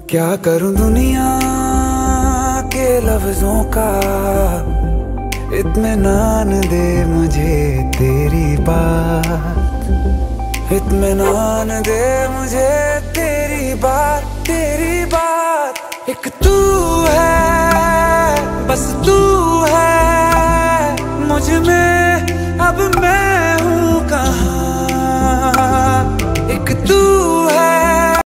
क्या करूं दुनिया के लफ्जों का, इत्मीनान दे मुझे तेरी बात, इत्मीनान दे मुझे तेरी बात, तेरी बात। एक तू है, बस तू है मुझ में